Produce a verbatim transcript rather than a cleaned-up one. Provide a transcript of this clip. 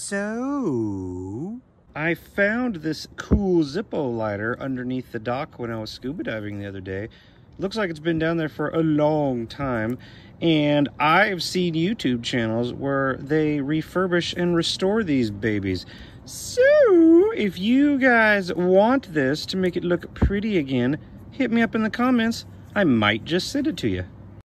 So, I found this cool Zippo lighter underneath the dock when I was scuba diving the other day. Looks like it's been down there for a long time, and I've seen YouTube channels where they refurbish and restore these babies. So, if you guys want this to make it look pretty again, hit me up in the comments. I might just send it to you.